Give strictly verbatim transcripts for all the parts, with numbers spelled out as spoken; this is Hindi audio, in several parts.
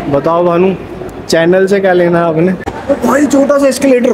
बताओ भानु, चैनल से क्या लेना है आपने? भाई छोटा सा एस्केलेटर,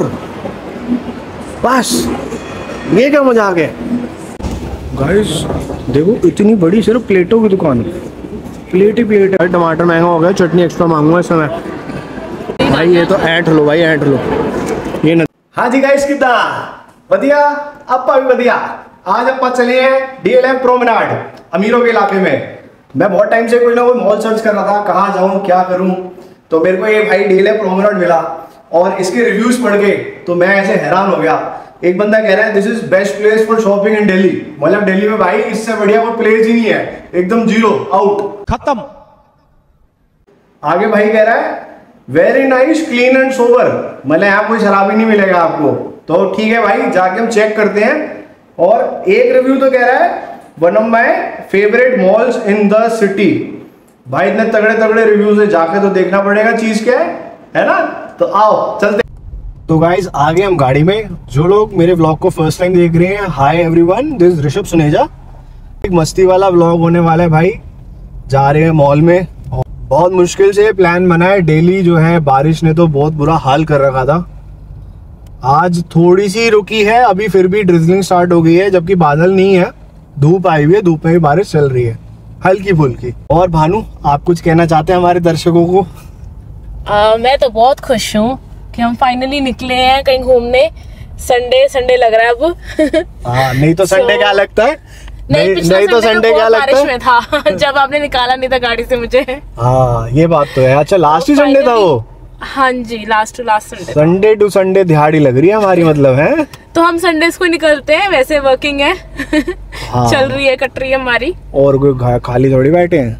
बस ये क्या मजाक है गाइस। देखो इतनी बड़ी सिर्फ प्लेटों की दुकान, प्लेट ही प्लेट है। टमाटर महंगा हो गया, चटनी एक्स्ट्रा मांगूंगा इस समय। भाई ये तो ऐंठ लो भाई, ऐंठ लो ये न... हाँ जी गाइस, कितना बढ़िया, अप्पा भी बढ़िया। आज अप्पा चले हैं डीएलएफ प्रोमेनाड, अमीरों के इलाके में। मैं बहुत टाइम से कोई ना कोई मॉल सर्च कर रहा था, कहाँ जाऊँ क्या करूँ, तो मेरे को ये भाई डीएलएफ प्रोमेनाड मिला और इसके रिव्यूज पढ़ के तो मैं ऐसे हैरान हो गया। एक बंदा कह रहा है this is best place for shopping in Delhi. मतलब दिल्ली में भाई इससे बढ़िया कोई प्लेस ही नहीं है, एकदम जीरो, आउट, खत्म। आगे भाई कह रहा है very nice, clean and sober. मतलब यहाँ कोई शराब ही नहीं मिलेगा आपको। तो ठीक है भाई, जाके हम चेक करते हैं। और एक रिव्यू तो कह रहा है one of my favourite malls in the city. भाई इतने तगड़े तगड़े रिव्यूज है, जाके तो देखना पड़ेगा चीज क्या है, है ना। तो आओ चलते। तो गाइज आ गए हम गाड़ी में। जो लोग मेरे व्लॉग को फर्स्ट टाइम देख रहे हैं, hi everyone, this is Rishabh Suneja. एक मस्ती वाला व्लॉग होने वाला है भाई। जा रहे हैं मॉल में, बहुत मुश्किल से प्लान बना है। डेली जो है बारिश ने तो बहुत बुरा हाल कर रखा था। आज थोड़ी सी रुकी है, अभी फिर भी ड्रिजलिंग स्टार्ट हो गई है, जबकि बादल नहीं है, धूप आई हुई है, धूप में भी बारिश चल रही है हल्की फुल्की। और भानु, आप कुछ कहना चाहते हैं हमारे दर्शकों को? आ, मैं तो बहुत खुश हूँ कि हम फाइनली निकले हैं कहीं घूमने। संडे संडे लग रहा है अब। हाँ, नहीं तो संडे so, क्या लगता है? नहीं, नहीं, नहीं तो संडे क्या लगता है? में था जब आपने निकाला नहीं था गाड़ी से मुझे। हाँ ये बात तो है। अच्छा लास्ट ही संडे था वो? हाँ जी, last to last Sunday. Sunday to Sunday दिहाड़ी लग रही है हमारी, मतलब है। तो हम संडेज को निकलते हैं, वैसे वर्किंग है। हाँ। चल रही है, कट रही है हमारी। और कोई खाली थोड़ी बैठे हैं।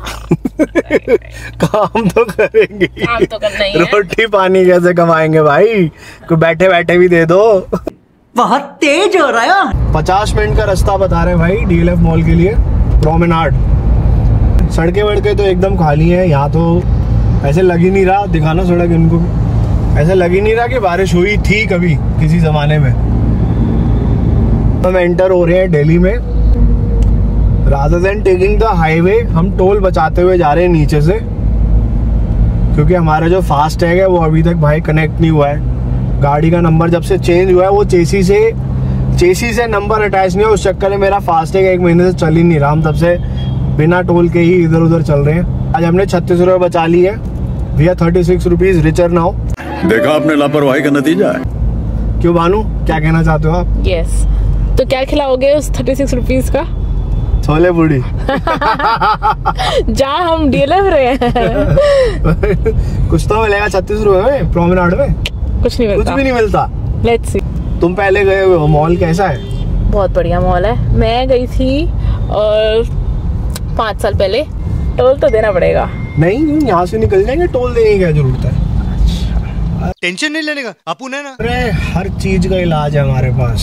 काम तो करेंगे, काम तो करना ही है। रोटी पानी कैसे कमाएंगे भाई, कोई बैठे बैठे भी दे दो। बहुत तेज हो रहा है। पचास मिनट का रास्ता बता रहे हैं भाई डीएलएफ मॉल के लिए, प्रोमेनाड। सड़कें वड़कें तो एकदम खाली है यहाँ, तो ऐसे लग ही नहीं रहा, दिखाना सड़क इनको, ऐसा लग ही नहीं रहा कि बारिश हुई थी कभी किसी जमाने में। हम एंटर हो रहे हैं दिल्ली में। Rather than taking the highway, हम टोल बचाते हुए जा रहे हैं नीचे से, क्योंकि हमारा जो फास्ट टैग है वो अभी तक भाई कनेक्ट नहीं हुआ है। गाड़ी का नंबर जब से चेंज हुआ है, वो चेसी से चेसी से नंबर अटैच नहीं है, उस चक्कर में मेरा फास्ट टैग एक महीने से चल ही नहीं रहा। हम तब से बिना टोल के ही इधर उधर चल रहे हैं। आज हमने छत्तीस रुपए बचा ली है। We are thirty six rupees richer now. देखा आपने लापरवाही का नतीजा है। क्यों भानु, क्या कहना चाहते हो आप? Yes yes. तो क्या खिलाओगे उस थर्टी सिक्स रुपीज का? छोले पूड़ी। जहाँ हम डीएलएफ रहे हैं। कुछ तो मिलेगा छत्तीस रुपए में प्रोमेनाड में? कुछ नहीं मिलता, कुछ भी नहीं मिलता। Let's see. तुम पहले गए हुए हो, मॉल कैसा है? बहुत बढ़िया मॉल है। मैं गई थी और पाँच साल पहले। टोल तो देना पड़ेगा। नहीं, यहाँ से निकल जाएंगे, टोल देने की क्या जरूरत है? टेंशन नहीं लेने का, अपन है ना। अरे हर चीज का इलाज है हमारे पास।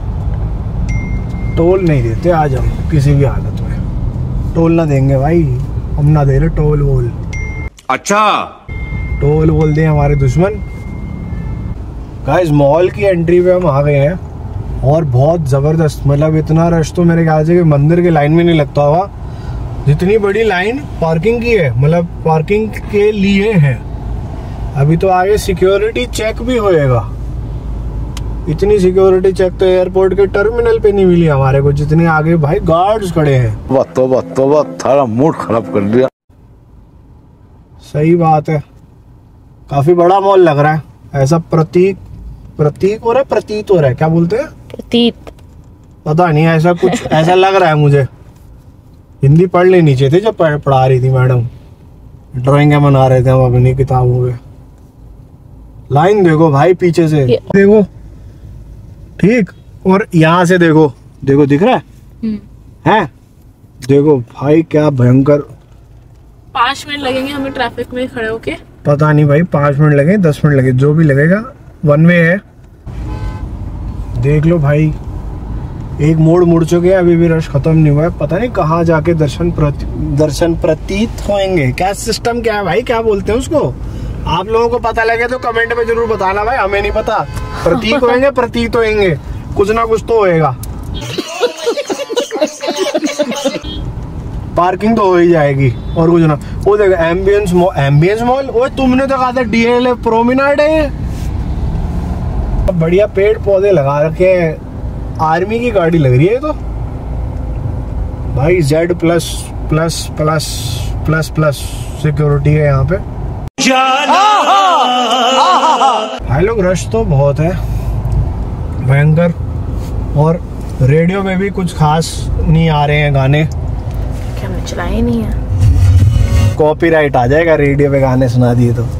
टोल नहीं देते आज हम किसी भी हालत में। टोल ना देंगे भाई, हम ना दे रहे टोल वोल। अच्छा, टोल वोल दे हमारे दुश्मन। गाइस मॉल की एंट्री पे हम आ गए हैं और बहुत जबरदस्त, मतलब इतना रश तो मेरे ख्याल से कि मंदिर के लाइन में नहीं लगता हुआ, जितनी बड़ी लाइन पार्किंग की है, मतलब पार्किंग के लिए है। अभी तो आगे सिक्योरिटी चेक भी होएगा। इतनी सिक्योरिटी चेक तो एयरपोर्ट के टर्मिनल पे नहीं मिली हमारे को, जितने आगे भाई गार्ड्स खड़े हैं। वाह तौबा तौबा, थारा मूड खराब कर दिया। सही बात है, काफी बड़ा मॉल लग रहा है। ऐसा प्रतीक प्रतीक हो रहा है, प्रतीत हो रहा है, क्या बोलते हैं? प्रतीत, पता नहीं, ऐसा कुछ ऐसा लग रहा है मुझे। हिंदी पढ़ लेनी चाहिए थी जब पढ़ा रही थी मैडम। ड्राइंग बना रहे थे हम अपनी किताबों में। लाइन देखो भाई पीछे से, देखो ठीक, और यहाँ से देखो, देखो दिख रहा है हैं? देखो भाई क्या भयंकर। पाँच मिनट लगेंगे हमें ट्रैफिक में खड़े होके। पता नहीं भाई, पाँच मिनट लगे, दस मिनट लगे, जो भी लगेगा, वन वे है। देख लो भाई, एक मोड़ मुड़ चुके हैं, अभी भी रश खत्म नहीं हुआ है। पता नहीं कहाँ जाके दर्शन प्रति, दर्शन प्रतीत होंगे। क्या सिस्टम क्या है भाई, क्या बोलते हैं उसको? आप लोगों को पता लगे तो कमेंट में जरूर बताना भाई, हमें नहीं पता। प्रतीक होंगे, प्रतीत होंगे, कुछ ना कुछ तो होएगा। पार्किंग तो हो ही जाएगी और कुछ ना। वो देखो एम्बियंस मॉल, एम्बियंस मॉल, वो तुमने तो कहा था डीएलए प्रोमेनाड है ये। बढ़िया पेड़ पौधे लगा रखे हैं, आर्मी की गाड़ी लग रही है तो भाई। Z plus plus plus plus plus security है यहाँ पे। भाई लोग रश तो बहुत है भयंकर, और रेडियो में भी कुछ खास नहीं आ रहे हैं गाने, हमने चलाए ही नहीं है। कॉपीराइट आ जाएगा रेडियो पे गाने सुना दिए तो।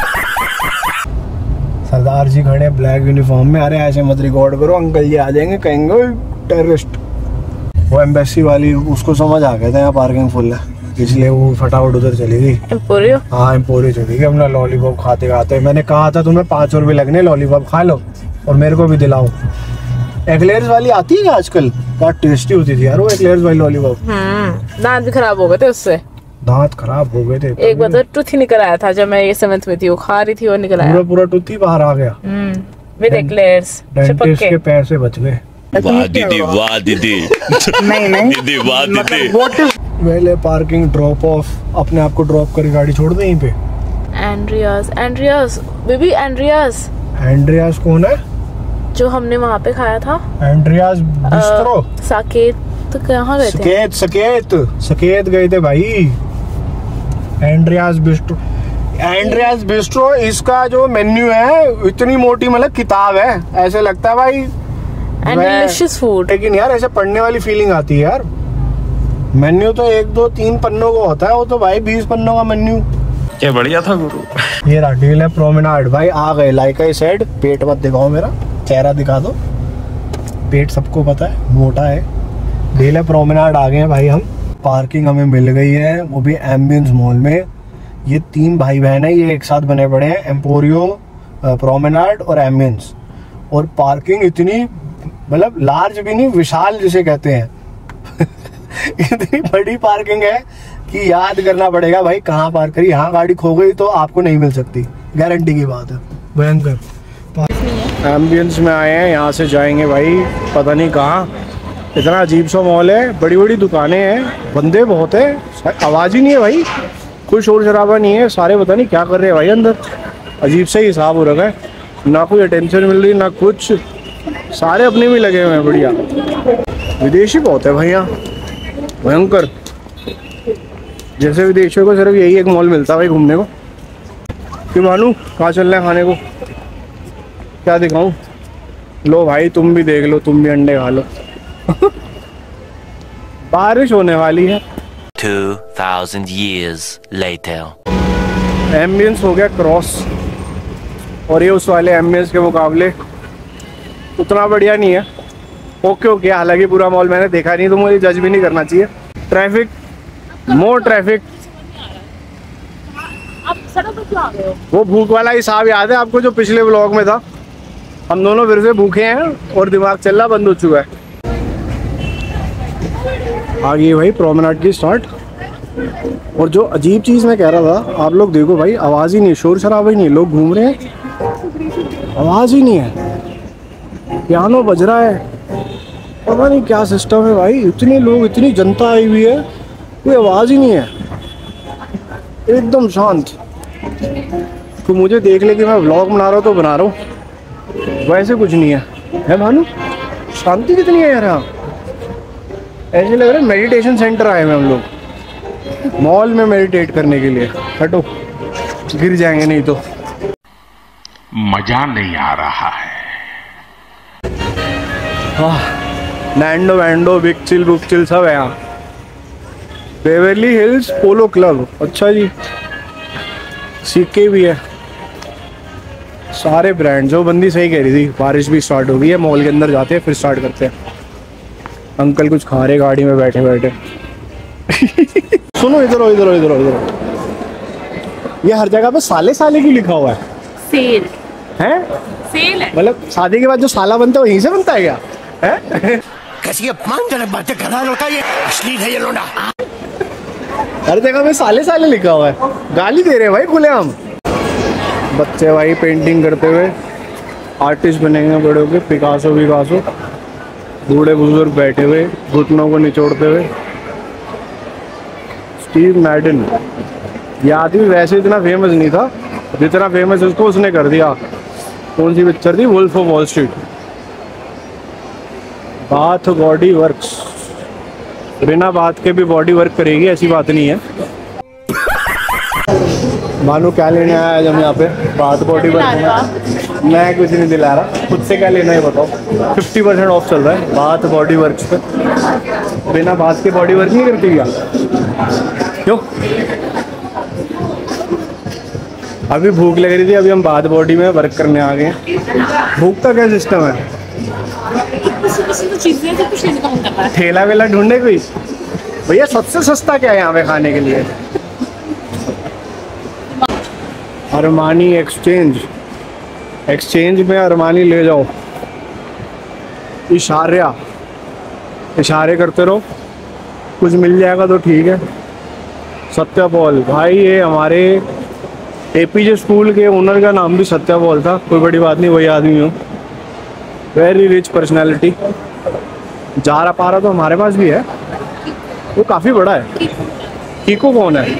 सरदार जी खड़े ब्लैक यूनिफॉर्म में, अरे ऐसे मत रिकॉर्ड करो, अंकल जी आ जाएंगे, कहेंगे टेररिस्ट। वो एम्बेसी वाली उसको समझ आ गया था यहाँ पार्किंग फुल है, इसलिए वो फटाफट उधर चली गई। एम्पोरियो? हाँ एम्पोरियो चली गई अपना लॉलीपॉप खाते खाते। मैंने कहा था तुम्हें पाँच रुपए लगने, लॉलीपॉप खा लो और मेरे को भी दिलाओ। एक्लेयर्स वाली आती है आजकल, बहुत टेस्टी होती थी यार वो एक्लेयर्स वाली लॉलीपॉप। हम्म, दांत भी खराब हो गए थे उससे, दांत खराब हो गए थे। एक बार तो टूथ ही निकल आया था जब मैं ये सेवंथ में थी, वो खा रही थी और निकल आया पूरा पूरा टूथ ही बाहर आ गया। हम्म, विद एक्लेयर्स। डेंटिस्ट के पैसे बच गए। वाह दीदी वाह दीदी नहीं नहीं दीदी वाह दीदी। पहले पार्किंग ड्रॉप ऑफ, अपने आप को ड्रॉप कर गाड़ी छोड़ दे यहीं पे। Andreas, Andreas baby, Andreas. Andreas कौन है? जो हमने वहाँ पे खाया था। Andreas bistro. साकेत कहाँ गए थे? सकेत सकेत सकेत गए थे भाई। एंड्रियास बिस्ट्रो, एंड्रियास बिस्ट्रो, इसका जो मेन्यू है इतनी मोटी, मतलब किताब है, ऐसे लगता है भाई। And delicious food. लेकिन यार ऐसे पढ़ने वाली फीलिंग आती है यार। मेन्यू तो एक दो तीन पन्नों का होता है, वो तो भाई बीस पन्नों का मेन्यू। क्या बढ़िया था गुरु। ये रहा डीएलए प्रोमेनाड भाई, आ गए। लाइक आई सेड, पेट मत दिखाओ, मेरा चेहरा दिखा दो, पेट सबको पता है मोटा है। डीएलए प्रोमेनाड आ गए हैं भाई हम। पार्किंग हमें मिल गई है, वो भी एम्बियंस मॉल में। ये तीन भाई बहन है, ये एक साथ बने पड़े हैं, एम्पोरियो, प्रोमेनाड और एम्बियंस। और पार्किंग इतनी, मतलब लार्ज भी नहीं, विशाल जिसे कहते हैं इतनी बड़ी पार्किंग है कि याद करना पड़ेगा भाई कहाँ पार्क करी। यहाँ गाड़ी खो गई तो आपको नहीं मिल सकती, गारंटी की बात है। भयंकर। एम्बियंस में आए हैं, यहाँ से जाएंगे भाई पता नहीं कहाँ। इतना अजीब सा मॉल है, बड़ी बड़ी दुकानें हैं, बंदे बहुत है, आवाज़ ही नहीं है भाई, कोई शोर शराबा नहीं है, सारे पता नहीं क्या कर रहे हैं भाई अंदर। अजीब सा ही हिसाब हो रखा है, ना कोई अटेंशन मिल रही ना कुछ, सारे अपने भी लगे हुए हैं। बढ़िया विदेशी बहुत है भाई यहाँ, भयंकर। जैसे विदेशियों को सिर्फ यही एक मॉल मिलता है भाई घूमने को। कि मानू कहाँ चल रहे हैं खाने को, क्या दिखाऊं? लो भाई तुम भी देख लो, तुम भी अंडे खा लो बारिश होने वाली है। two thousand years later. Ambience हो गया क्रॉस, और ये उस वाले एम्बियंस के मुकाबले उतना बढ़िया नहीं है। ओके ओके, हालांकि पूरा मॉल मैंने देखा नहीं तो मुझे जज भी नहीं करना चाहिए। Traffic, more traffic. आप सड़क पर क्यों आ गए हो? वो भूख वाला हिसाब याद है आपको जो पिछले व्लॉग में था? हम दोनों फिर से भूखे हैं और दिमाग चलना बंद हो चुका है। आ गई भाई प्रोमेनाड की स्टार्ट। और जो अजीब चीज़ मैं कह रहा था, आप लोग देखो भाई, आवाज़ ही नहीं, शोर शराबा ही नहीं, लोग घूम रहे हैं, आवाज़ ही नहीं है। पियानो बज रहा है, पता नहीं क्या सिस्टम है भाई। इतने लोग, इतनी जनता आई हुई है, कोई आवाज़ ही नहीं है, एकदम शांत। तो मुझे देख ले कि मैं व्लॉग बना रहा हूँ तो बना रहा हूँ, वैसे कुछ नहीं है। है भानु, शांति कितनी है यार यहाँ, ऐसे लग रहा है मेडिटेशन सेंटर आए हैं हम लोग, मॉल में मेडिटेट करने के लिए। हटो, गिर जाएंगे नहीं तो। मजा नहीं आ रहा है। नैंडो वैंडो, बिग चिल बुक चिल सब है यहाँ। बेवरली हिल्स पोलो क्लब, अच्छा जी, सिक्के भी है, सारे ब्रांड। जो बंदी सही कह रही थी, बारिश भी स्टार्ट हो गई है, मॉल के अंदर जाते हैं फिर स्टार्ट करते हैं। अंकल कुछ खा रहे गाड़ी में बैठे बैठे सुनो इधर इधर इधर इधर, ये हर जगह पे साले साले की लिखा हुआ है। सेल हैं? सेल है, मतलब शादी के बाद जो साला बनता है वहीं से बनता है क्या? है? कैसी अपमानजनक बातें कर रहा लड़का, ये अश्लील है ये लोंडा। हर जगह पे साले साले लिखा हुआ है, गाली दे रहे हैं भाई खुलेआम। बच्चे भाई पेंटिंग करते हुए आर्टिस्ट बनेंगे बड़े होके, पिकासो विकासो। बूढ़े बुजुर्ग बैठे हुए घुटनों को निचोड़ते हुए। Steve Madden. ये आदमी वैसे इतना फेमस नहीं था जितना फेमस उसको उसने कर दिया। कौन सी पिक्चर थी? Wolf of Wall Street. Bath Body Works, बिना बात के भी बॉडी वर्क करेगी ऐसी बात नहीं है। मानो क्या लेने आया आज हम यहाँ पे? बाथ बॉडी वर्क में मैं कुछ नहीं दिला रहा, खुद से क्या लेना है बताओ। फिफ्टी परसेंट ऑफ चल रहा है बाथ बॉडी वर्क्स पे। बिना बात के बॉडी वर्क नहीं करती क्या? क्यों? अभी भूख लग रही थी, अभी हम बाथ बॉडी में वर्क करने आ गए। भूख का क्या सिस्टम है? ठेला वेला ढूंढे कोई भैया? सबसे सस्ता क्या है यहाँ पे खाने के लिए? अरमानी एक्सचेंज, एक्सचेंज में अरमानी ले जाओ। इशारा इशारे करते रहो, कुछ मिल जाएगा तो ठीक है। सत्या पॉल भाई, ये हमारे एपीजे स्कूल के ओनर का नाम भी सत्या पॉल था। कोई बड़ी बात नहीं, वही आदमी हो। Very rich personality. जारा पारा तो हमारे पास भी है, वो काफ़ी बड़ा है। कीको कौन है?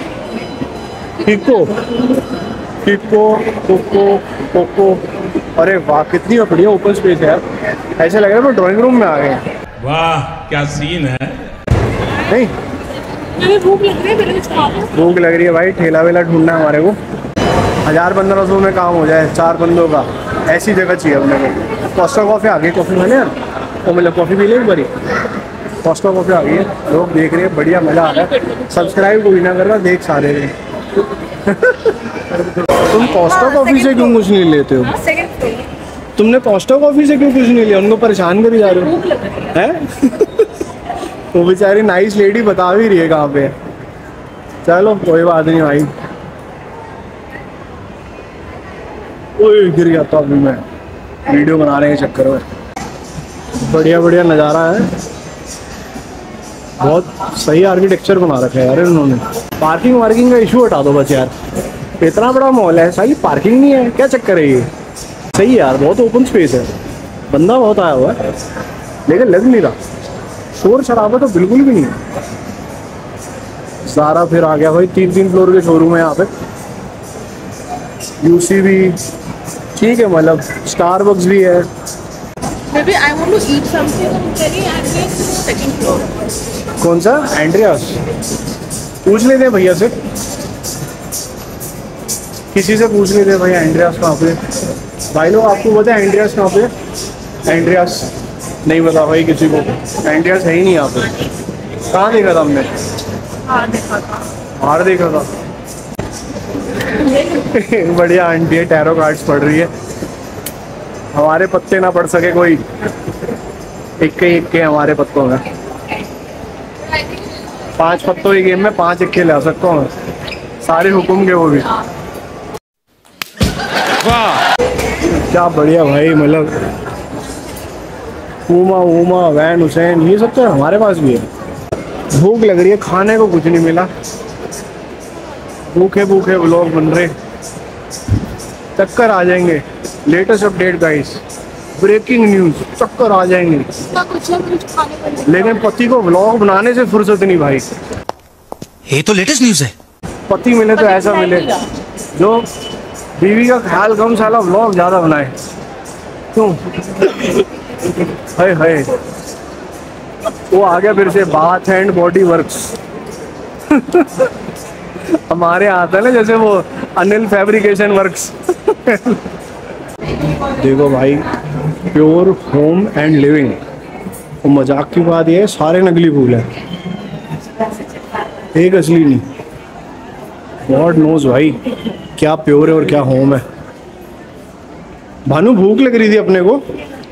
Kiko Kiko Coco Coco. अरे वाह, कितनी बढ़िया ओपन स्पेस है यार। ऐसे लग रहा है मैं ड्राइंग रूम में आ गए। वाह क्या सीन है। नहीं भूख लग रही है, भूख लग रही है भाई। ठेला वेला ढूंढना है हमारे को। हज़ार पंद्रह सौ में काम हो जाए चार बंदों का, ऐसी जगह चाहिए अपने को। कॉस्टा कॉफ़ी आ गई, कॉफ़ी मैंने यार तो मतलब कॉफ़ी पी ले एक बारी। कॉस्टा कॉफ़ी आ गई है, लोग देख रहे हैं, बढ़िया मज़ा आ रहा है। सब्सक्राइब कोई ना कर रहा, देख सारे रहे। तुम कॉस्टा कॉफ़ी से क्यों कुछ नहीं लेते हो? तुमने कॉस्टा कॉफ़ी से क्यों कुछ नहीं लिया? उनको परेशान कर जा रहे हो हैं? वो बेचारी नाइस लेडी बता भी रही है कहाँ पे। चलो कोई बात नहीं भाई। ओए गिर गया था अभी मैं, वीडियो बना रहे हैं चक्कर में। बढ़िया बढ़िया नज़ारा है, बहुत सही आर्किटेक्चर बना रखा है यार इन्होंने। पार्किंग वार्किंग का इशू हटा दो बस यार। इतना बड़ा मॉल है, सारी पार्किंग नहीं है, क्या चक्कर है ये? सही है यार, बहुत ओपन स्पेस है। बंदा बहुत आया हुआ है लेकिन लग नहीं रहा। शोर शराबा तो बिल्कुल भी नहीं है। सारा फिर आ गया भाई, तीन तीन फ्लोर के शोरूम है यहाँ पे। यूसी भी ठीक है, मतलब स्टारबक्स भी है। Maybe I want to eat something very ambient second floor. कौन सा? एंड्रियास। पूछ लेते हैं भैया से, किसी से पूछ लेते हैं भैया एंड्रियास कहाँ पे। भाई लोग आपको पता है एंड्रियास कहाँ पे? एंड्रियास नहीं पता भाई किसी को। एंड्रियास है ही नहीं यहाँ पे। कहाँ देखा था हमने? हाँ देखा था, बाहर देखा था। बढ़िया आंटी है, टैरो कार्ड्स पढ़ रही है। हमारे पत्ते ना पढ़ सके कोई, इक्के इक्के हमारे पत्तों में। पांच पत्तों की गेम में पांच इक्के ला सकता हूँ, सारे हुक्म के वो भी। वाह क्या बढ़िया भाई, मतलब उमा उमा वैन हुसैन ये सब तो हमारे पास भी है। भूख लग रही है, खाने को कुछ नहीं मिला। भूखे भूखे व्लॉग बन रहे, चक्कर आ जाएंगे। Latest update guys, breaking news, चक्कर आ जाएंगे। कुछ कुछ खाने लेकिन पति को व्लॉग बनाने से फुर्सत नहीं भाई। ये तो लेटेस्ट न्यूज है। पति मिले तो ऐसा मिले जो बीवी का ख्याल कम, साला व्लॉग ज्यादा बनाए। क्यों? हाय हाय, वो आ गया फिर से बाथ एंड बॉडी वर्क्स। हमारे आता है ना जैसे वो अनिल फैब्रिकेशन वर्क्स। देखो भाई, प्योर होम एंड लिविंग। और मजाक की बात ये है, सारे नकली फूल है, एक असली नहीं। गॉड नोज भाई क्या प्योर है और क्या होम है। भानु भूख लग रही थी अपने को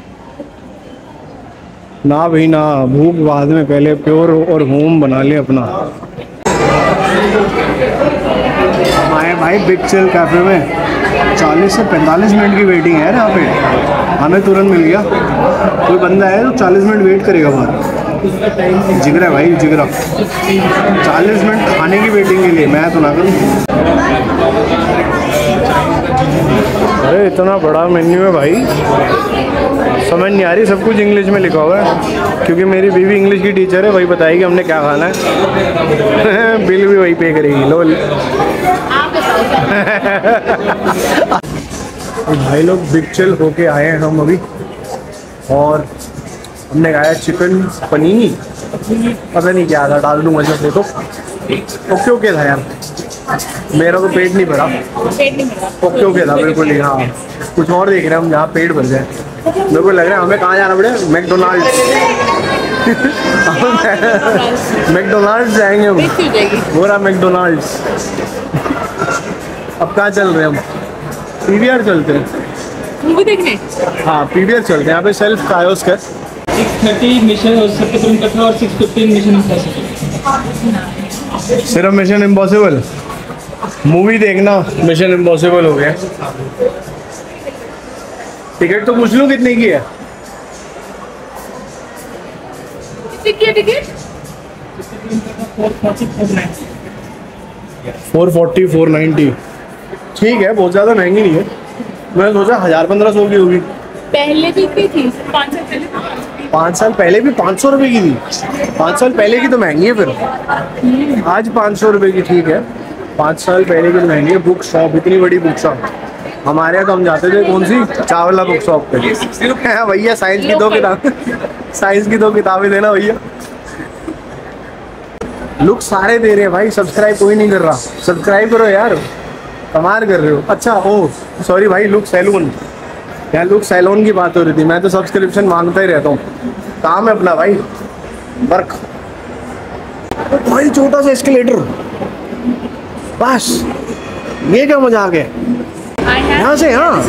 ना भाई ना, भूख बाद में, पहले प्योर और होम बना ले अपना। आए भाई बिग चिल कैफे में, चालीस से पैंतालीस मिनट की वेटिंग है यहाँ पे। हमें तुरंत मिल गया। कोई बंदा है तो चालीस मिनट वेट करेगा बाहर। जिगरा भाई जिगरा, चालीस मिनट खाने की वेटिंग के लिए। मैं तो ना करूँ। अरे इतना बड़ा मेन्यू है भाई, समझ नहीं आ रही, सब कुछ इंग्लिश में लिखा हुआ है क्योंकि मेरी बीवी इंग्लिश की टीचर है, वही बताएगी हमने क्या खाना है। बिल भी वही पे करेगी। लोल भाई लोग बिग चिल होके आए हैं हम अभी, और हमने खाया चिकन पनीनी, पता नहीं क्या था, डाल दूंगा जब देखो। ओके ओके था यार, मेरा तो पेट नहीं भरा। पेट नहीं भरा। ओके ओके था बिल्कुल ही। हाँ, कुछ और देख रहे हैं हम जहाँ पेट भर जाए। मेरे को लग रहा है हमें कहाँ जाना पड़ेगा, मैकडोनाल्ड्स। मैकडोनाल्ड्स जाएंगे हम, हो रहा मैकडोनाल्ड्स। अब कहाँ चल रहे हैं हम? पीवीआर चलते हैं मूवी देखने। हाँ पीवीआर चलते हैं, यहाँ पे सेल्फ कायोस्क है। सिक्स थर्टी मिशन हो सकते तुम कथा और सिक्स फिफ्टीन मिशन इम्पॉसिबल। सिर्फ मिशन इम्पॉसिबल मूवी देखना, मिशन इम्पॉसिबल हो गया। टिकट तो पूछ लूँ कितने की है? Ticket four forty four ninety, ठीक है, बहुत ज़्यादा महंगी नहीं है। मैंने सोचा हज़ार पंद्रह सौ की होगी। पहले भी की थी, पाँच साल पहले। पाँच साल पहले भी पाँच सौ रुपये की थी। पाँच साल पहले की तो महंगी है फिर। आज पाँच सौ रुपये की ठीक है, पाँच साल पहले की तो महंगी है। बुक शॉप, इतनी बड़ी बुक शॉप। हमारे यहाँ तो हम जाते थे कौन सी, चावला बुक शॉप पे। भैया साइंस की दो किताबें, साइंस की दो किताबें देना भैया। लुक सारे दे रहे हैं भाई, सब्सक्राइब कोई नहीं कर रहा। सब्सक्राइब करो यार, कमाल कर रहे हो। अच्छा ओ सॉरी भाई, लुक सैलून, यहाँ लुक सैलून की बात हो रही थी। मैं तो सब्सक्रिप्शन मांगता ही रहता हूँ, काम है अपना भाई, वर्क। भाई छोटा सा एस्केलेटर, बस ये क्या मजाक है? यहाँ से हाँ,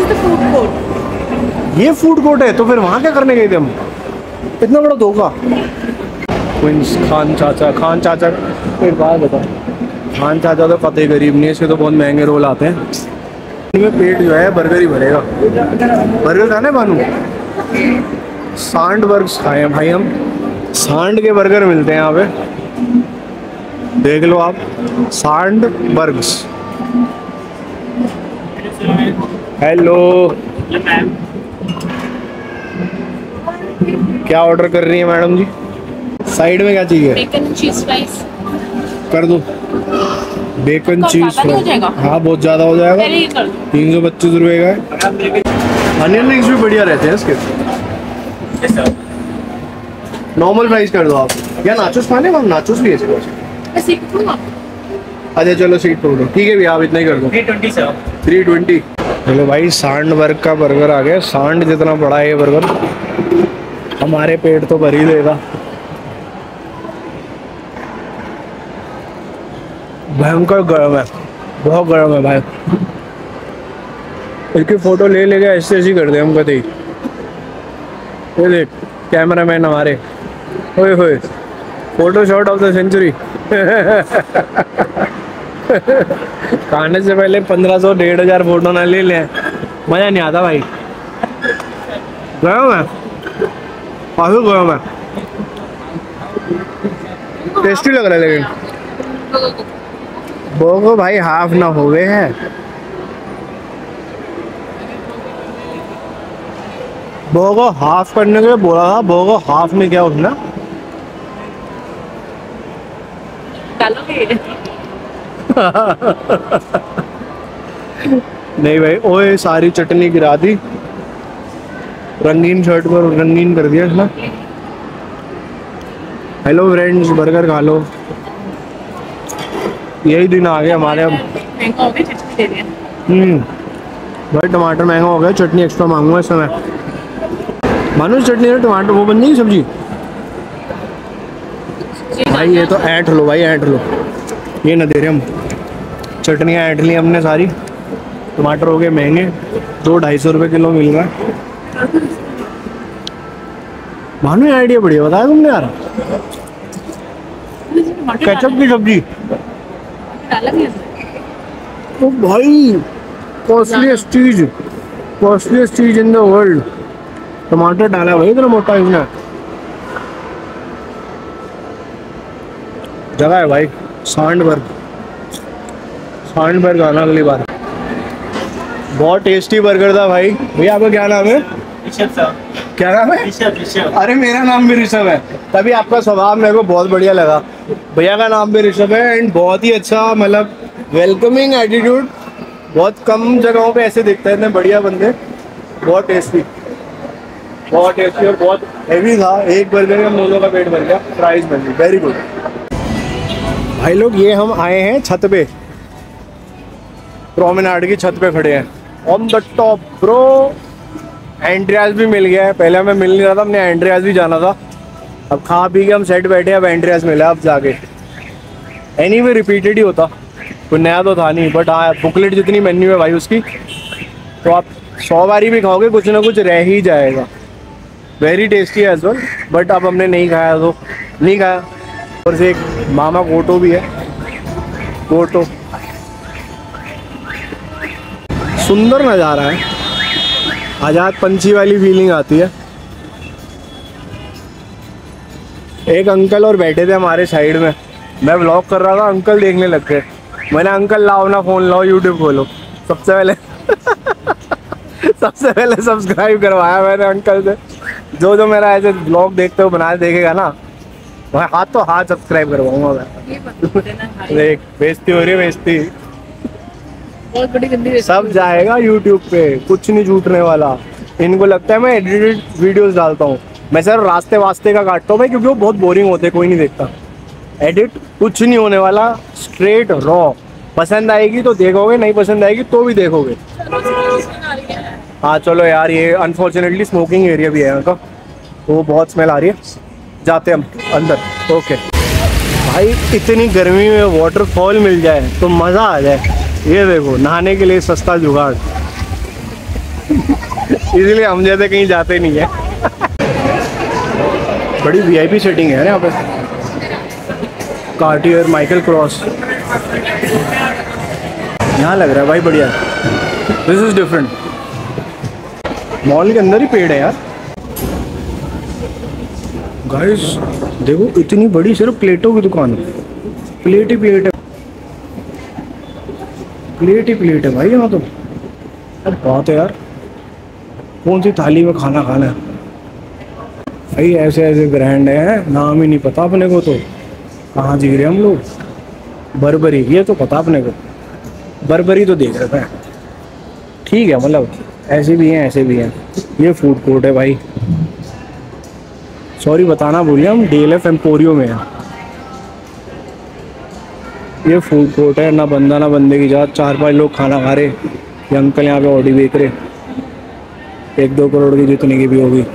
ये फूड कोर्ट है, तो फिर वहाँ क्या करने गए थे हम? इतना बड़ा धोखा। क्वींस खान चाचा, खान चाचा एक बात बताओ, खान चाचा तो फतेह गरीब नहीं है, इसके तो बहुत महंगे रोल आते हैं। इनमें पेट जो है बर्गर ही भरेगा। बर्गर खाने बानू, सांड बर्ग्स खाए हैं भाई हम। सांड के बर्गर मिलते हैं यहाँ पे, देख लो आप, सांड बर्ग्स। हेलो, क्या ऑर्डर कर रही है मैडम जी? साइड में क्या चाहिए? बेकन चीज फ्राइज कर दो। बेकन चीज फ्राइज, हाँ बहुत ज़्यादा हो जाएगा। तीन सौ पच्चीस रुपये का है। अनियन रिंग्स भी बढ़िया रहते हैं इसके। नॉर्मल प्राइस कर दो आप। या नाचोस खाने हम, नाचोस भी है। अच्छा चलो सीट पकड़ो, ठीक है भैया आप इतना ही कर दो। Three twenty. चलो भाई, सांड बर्ग का बर्गर आ गया। सांड जितना बड़ा है ये बर्गर, हमारे पेट तो भर ही देगा। भयंकर गर्म है, बहुत गर्म है भाई। इसकी फोटो ले लेके ऐसे ऐसी कर दे हम कभी। ये देख कैमरा मैन हमारे, ओए होए, photo shot of the century. खाने से पहले पंद्रह सौ डेढ़ हजार फोटो ना ले लें, मजा नहीं आता भाई। गरम है, काफी गरम है, टेस्टी लग रहा है। लेकिन बोगो भाई हाफ ना हो गए हैं। बोगो हाफ करने के लिए बोला था, बोगो हाफ में क्या उठना। नहीं भाई, ओए सारी चटनी गिरा दी, रंगीन शर्ट पर रंगीन कर दिया इसने। हेलो फ्रेंड्स, बर्गर खा लो। यही दिन आ गया हमारे। अब महंगा हो गया, चटनी दे दिया। हम्म भाई टमाटर महंगा हो गया, चटनी एक्स्ट्रा मांगूंगा इस समय। मानो चटनी है, टमाटर वो बन जाएगी सब्जी। भाई ये तो ऐंठ लो भाई, ऐंठ लो, ये ना दे रहे हम। चटनियाँ ऐंठ ली हमने सारी। टमाटर हो गए महंगे, दो ढाई सौ रुपये किलो मिल रहा है। मानो ये आइडिया बढ़िया बताया तुमने यार, केचप की सब्जी। ओ भाई, कॉस्टलीस्ट चीज, कॉस्टलीस्ट चीज इन द वर्ल्ड। टमाटर डाला भाई इतना मोटा इसने। जगह है भाई, सांडबर्ग, सांडबर्ग आना अगली बार। बहुत टेस्टी बर्गर था भाई। भैया आपका क्या नाम है? क्या नाम है? ऋषभ ऋषभ अरे मेरा नाम भी ऋषभ है, तभी आपका स्वभाव मेरे को बहुत बढ़िया लगा। भैया का नाम भी ऋषभ है एंड बहुत ही अच्छा, मतलब वेलकमिंग एटीट्यूड। बहुत कम जगहों पे ऐसे दिखते हैं इतने बढ़िया बंदे। बहुत टेस्टी, बहुत टेस्टी और बहुत हेवी था। एक बर्गर में हम दोनों का पेट भर गया, प्राइस मिल गई, वेरी गुड। भाई लोग ये हम आए हैं छत पे, प्रोमेनाड की छत पे खड़े हैं, ऑन द टॉप ब्रो। एंट्रियाज भी मिल गया है, पहले हमें मिल नहीं रहा था, हमने एंट्रियाज भी जाना था। अब खा पी के हम सेट बैठे, अब एंट्रियाज मिला अब जाके। एनी वे रिपीटेड ही होता, कोई नया तो था नहीं, बट हाँ बुकलेट जितनी मेन्यू है भाई उसकी, तो आप सौ बारी भी खाओगे कुछ ना कुछ रह ही जाएगा। वेरी टेस्टी है एज वेल, बट अब हमने नहीं खाया तो नहीं खाया। और से एक मामा गोटो भी है, गोटो। सुंदर नज़ारा है, आज़ाद पंछी वाली फीलिंग आती है। एक अंकल और बैठे थे हमारे साइड में, मैं व्लॉग कर रहा था, अंकल देखने लग गए। मैंने अंकल लाओ ना फ़ोन लाओ, यूट्यूब खोलो। सबसे पहले सबसे पहले सब्सक्राइब करवाया मैंने अंकल से। जो जो मेरा ऐसे ब्लॉग देखते हो बना देखेगा ना, वह हाथ तो हाथ सब्सक्राइब करवाऊंगा मैं। देख बेइज्जती हो रही है, बेइज्जती बहुत बड़ी गंदी सब जाएगा यूट्यूब पे, कुछ नहीं छूटने वाला। इनको लगता है मैं एडिटेड वीडियोस डालता हूँ, मैं सर रास्ते वास्ते का काटता हूँ भाई, क्योंकि वो बहुत बोरिंग होते हैं, कोई नहीं देखता। एडिट कुछ नहीं होने वाला, स्ट्रेट रॉ। पसंद आएगी तो देखोगे, नहीं पसंद आएगी तो भी देखोगे। हाँ चलो यार, ये अनफॉर्चुनेटली स्मोकिंग एरिया भी है यहाँ का, तो वो बहुत स्मेल आ रही है। जाते हम अंदर। ओके भाई, इतनी गर्मी में वाटरफॉल मिल जाए तो मज़ा आ जाए। ये देखो, नहाने के लिए सस्ता जुगाड़ इसलिए हम जैसे कहीं जाते नहीं है। बड़ी वीआईपी सेटिंग है यहाँ पे। कार्टियर, माइकल क्रॉस, यहाँ लग रहा है भाई बढ़िया। This is different. मॉल के अंदर ही पेड़ है यार। गाइस देखो, इतनी बड़ी सिर्फ प्लेटों की दुकान है, प्लेट ही प्लेट है, प्लेट ही प्लेट है भाई यहाँ तो। अब बात है यार, कौन सी थाली में खाना खाना है भाई। ऐसे ऐसे ब्रांड है, नाम ही नहीं पता अपने को, तो कहाँ जी रहे हम लोग। बर्बरी, ये तो पता अपने को, बर्बरी तो देख रहे थे। ठीक है, मतलब ऐसे भी हैं ऐसे भी हैं। ये फूड कोर्ट है भाई, सॉरी बताना भूल गया, हम डी एल एफ एम्पोरियो में हैं। ये फूड कोर्ट है, ना बंदा ना बंदे की जात, चार पांच लोग खाना खा रहे। ये अंकल यहाँ पे ऑडी बेच रहे, एक दो करोड़ की जितने की भी होगी।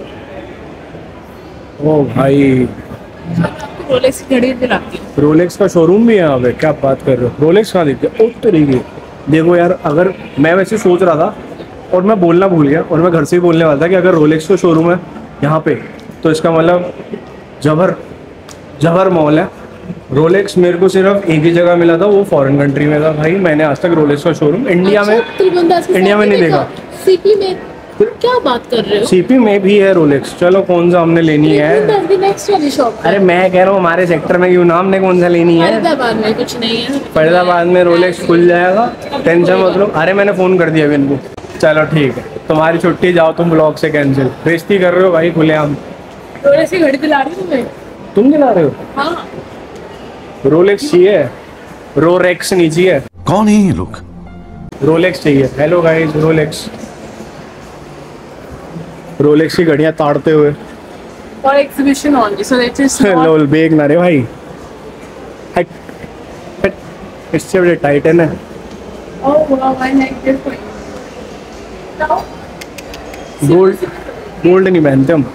ओ भाई, रोलेक्स की घड़ी दिलाती है। रोलेक्स का शोरूम भी है यहाँ पे, क्या बात कर रहे हो। रोलेक्स कहाँ दिखते हैं? ओ तरीके, देखो यार, अगर मैं वैसे सोच रहा था और मैं बोलना भूल गया, और मैं घर से ही बोलने वाला था कि अगर रोलेक्स का शोरूम है यहाँ पे, तो इसका मतलब जबर जबर मॉल है। रोलेक्स मेरे को सिर्फ एक ही जगह मिला था, वो फॉरेन कंट्री में था भाई। मैंने आज तक रोलेक्स का शोरूम इंडिया में इंडिया में नहीं देखा। सीपी में क्या बात कर रहे हो? सीपी में भी है रोलेक्स। चलो कौन सा हमने लेनी है? नेक्स्ट वाली शॉप। अरे मैं कह रहा हूँ हमारे सेक्टर में क्यों ना, हमने कौन सा लेनी है? फरीदाबाद में कुछ नहीं है। फरीदाबाद में रोलेक्स खुल जाएगा, टेंशन मत लो। अरे मैंने फ़ोन कर दिया अभी इनको। चलो ठीक है, तुम्हारी छुट्टी, जाओ तुम ब्लॉग से कैंसिल। बेइज्जती कर रहे हो भाई खुलेआम। रोलेक्स की घड़ी दिला रही हूँ मैं। तुम दिला रहे हो? हाँ, रोलेक्स चाहिए, रोरेक्स नहीं चाहिए। कौन है ये लोग? रोलेक्स चाहिए। हेलो गाइस, रोलेक्स रोलेक्स की घड़ियां ताड़ते हुए। और exhibition only, so that is not. लोल बेग ना रे भाई, हट हट, इससे बड़े टाइटन है। Oh wow, I like this one. Gold gold नहीं पहनते हम,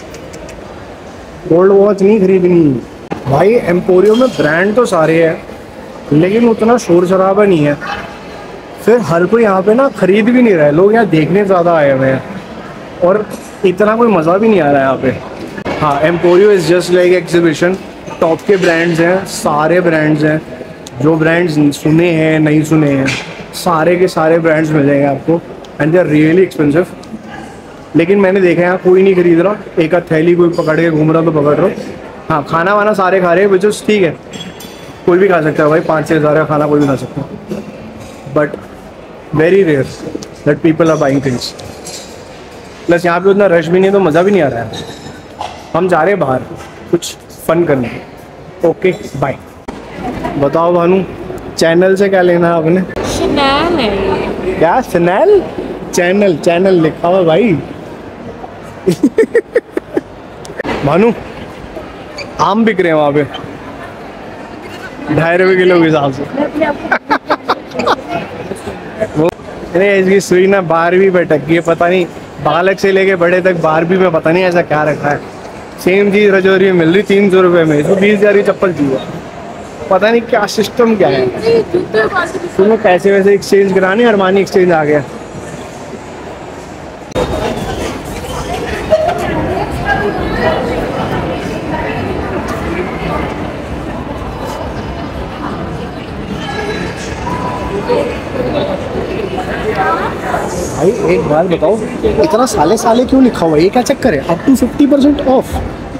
गोल्ड वॉच नहीं खरीदनी भाई। एम्पोरियो में ब्रांड तो सारे हैं, लेकिन उतना शोर शराबा नहीं है। फिर हर कोई यहाँ पे ना खरीद भी नहीं रहा है, लोग यहाँ देखने ज़्यादा आए हुए हैं, और इतना कोई मज़ा भी नहीं आ रहा है यहाँ पे। हाँ, Emporio is just like exhibition. Top के ब्रांड्स हैं, सारे ब्रांड्स हैं, जो ब्रांड्स सुने हैं नहीं सुने हैं, सारे के सारे ब्रांड्स मिल जाएंगे आपको, and they are really expensive. लेकिन मैंने देखा यहाँ कोई नहीं खरीद रहा, एक आध थैली कोई पकड़ के घूम रहा तो पकड़ रहा। हाँ, खाना वाना सारे खा रहे हैं, विच इज़ ठीक है, कोई भी खा सकता है भाई, पाँच छः हज़ार का खाना कोई भी खा सकता है, but very rare that people are buying things. Plus यहाँ पे उतना रश भी नहीं है तो मज़ा भी नहीं आ रहा है। हम जा रहे हैं बाहर कुछ फन करने। Okay bye. बताओ भानु, चैनल से क्या लेना है आपने? शनैल है ये। क्या शनैल? चैनल चैनल लिखा हुआ भाई। भानु, आम बिक रहे हैं वहाँ पे ढाई रुपये किलो के हिसाब से। वो अरे इसकी सुई ना बारहवीं पे टक गई है, पता नहीं बालक से लेके बड़े तक बारहवीं में पता नहीं ऐसा क्या रखा है। सेम चीज़ रजौरी में मिल रही तीन सौ रुपये में, इसको बीस हज़ार की चप्पल चाहिए। पता नहीं क्या सिस्टम क्या है। तुम्हें पैसे वैसे एक्सचेंज कराने, अरमानी एक्सचेंज आ गया। भाई एक बात बताओ, इतना साले साले क्यों लिखा हुआ है? ये क्या चक्कर है? Up to fifty percent off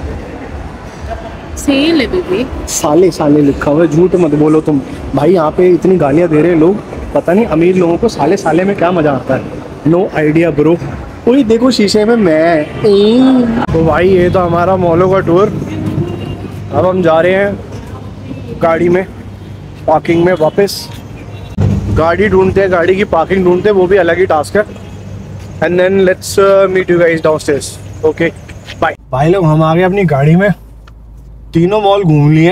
sale है बेबी। साले साले लिखा हुआ है, झूठ मत बोलो तुम। भाई यहाँ पे इतनी गालियाँ दे रहे हैं लोग, पता नहीं अमीर लोगों को साले साले में क्या मजा आता है। No idea bro. कोई देखो शीशे में मैं। तो भाई ये तो हमारा मॉलों का टूर। अब हम जा रहे हैं गाड़ी में, पार्किंग में वापस। गाड़ी ढूंढते हैं, गाड़ी की पार्किंग ढूंढते हैं, वो भी अलग ही टास्क है। And then let's meet you guys downstairs. Okay bye. भाई लोग हम आ गए अपनी गाड़ी में, तीनों मॉल घूम लिए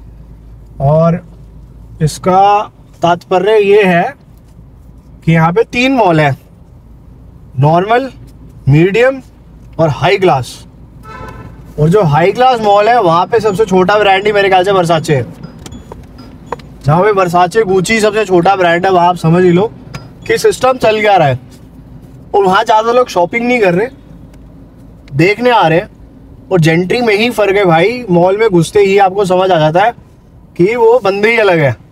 और इसका तात्पर्य ये है कि यहाँ पे तीन मॉल है, नॉर्मल, मीडियम और हाई क्लास। और जो हाई क्लास मॉल है वहाँ पे सबसे छोटा ब्रांड ही मेरे ख्याल से वर्साचे है। जहाँ पे वर्साचे गुची सबसे छोटा ब्रांड है, वहाँ आप समझ ही लो कि सिस्टम चल क्या रहा है। और वहाँ ज़्यादा लोग शॉपिंग नहीं कर रहे, देखने आ रहे हैं। और जेंट्री में ही फ़र्क है भाई, मॉल में घुसते ही आपको समझ आ जाता है कि वो बंदे ही अलग है।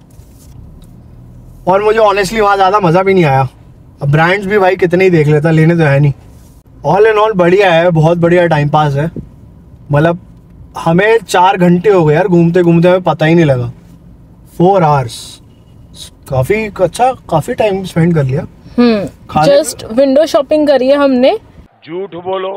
और मुझे ऑनेस्टली वहाँ ज़्यादा मज़ा भी नहीं आया। अब ब्रांड्स भी भाई कितने ही देख लेता, लेने तो है नहीं। ऑल इन ऑल बढ़िया है, बहुत बढ़िया टाइम पास है। मतलब हमें चार घंटे हो गए यार घूमते घूमते, हमें पता ही नहीं लगा। फोर आवर्स काफ़ी अच्छा, काफ़ी टाइम स्पेंड कर लिया। हम्म जस्ट विंडो शॉपिंग करी है हमने। झूठ बोलो,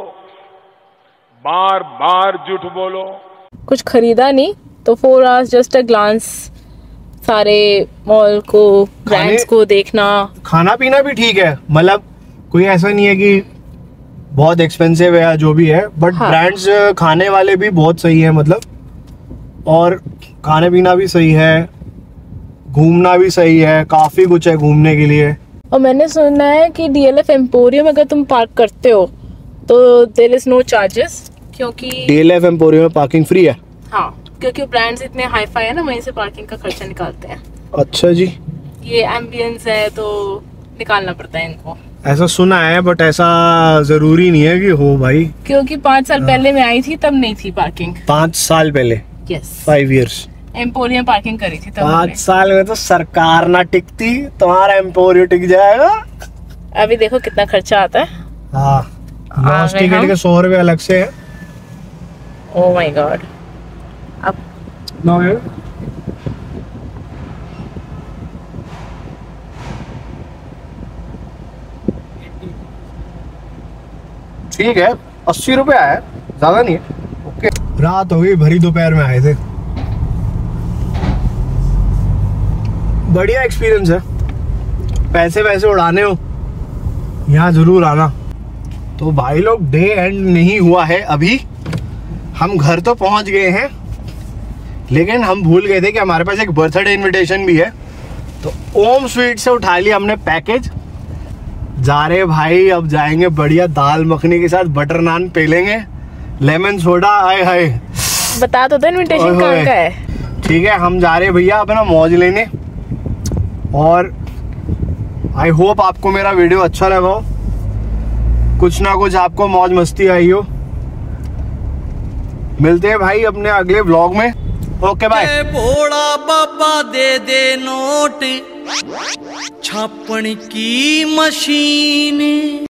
बार बार झूठ बोलो। कुछ खरीदा नहीं, तो four hours just a glance, सारे मॉल को, ब्रांड्स को देखना। खाना पीना भी ठीक है, मतलब कोई ऐसा नहीं है कि बहुत एक्सपेंसिव है या जो भी है, बट हाँ। ब्रांड्स खाने वाले भी बहुत सही है मतलब, और खाने पीना भी सही है, घूमना भी सही है, काफ़ी कुछ है घूमने के लिए। और मैंने सुना है कि डीएलएफ एम्पोरियम अगर तुम पार्क करते हो तो देयर इज नो चार्जेस, क्योंकि डीएलएफ एम्पोरियम में पार्किंग फ्री है। हाँ, क्योंकि ब्रांड्स इतने हाई फाई है ना, वहीं से पार्किंग का खर्चा निकालते हैं। अच्छा जी, ये एम्बियंस है तो निकालना पड़ता है इनको। ऐसा सुना है, बट ऐसा जरूरी नहीं है कि हो भाई। क्योंकि पाँच साल पहले मैं आई थी तब नहीं थी पार्किंग। पाँच साल पहले? Yes, five years. Emporium parking करी थी तब। पाँच साल में तो सरकार ना टिकती, तुम्हारा एम्पोरियम टिक जाएगा। अभी देखो कितना खर्चा आता है। हाँ, लॉस गए टिकट हम। के सौ रुपए अलग से है। Oh my God. अब No, yeah. ठीक है, अस्सी रुपए आया, ज्यादा नहीं है। ओके, रात हो गई, भरी दोपहर में आए थे। बढ़िया एक्सपीरियंस है, पैसे वैसे उड़ाने हो यहाँ जरूर आना। तो भाई लोग डे एंड नहीं हुआ है अभी, हम घर तो पहुंच गए हैं, लेकिन हम भूल गए थे कि हमारे पास एक बर्थडे इनविटेशन भी है। तो ओम स्वीट से उठा लिया हमने पैकेज, जा रहे भाई। अब जाएंगे बढ़िया दाल मखनी के साथ बटर नान पेलेंगे, लेमन सोडा, आए हाय। बता तो दो इनविटेशन कहाँ का है। ठीक है, हम जा रहे हैं भैया अपना मौज लेने, और आई होप आपको मेरा वीडियो अच्छा लगा हो, कुछ ना कुछ आपको मौज मस्ती आई हो। मिलते हैं भाई अपने अगले व्लॉग में। Okay bye. भोला बाबा दे दे नोट छापन की मशीन।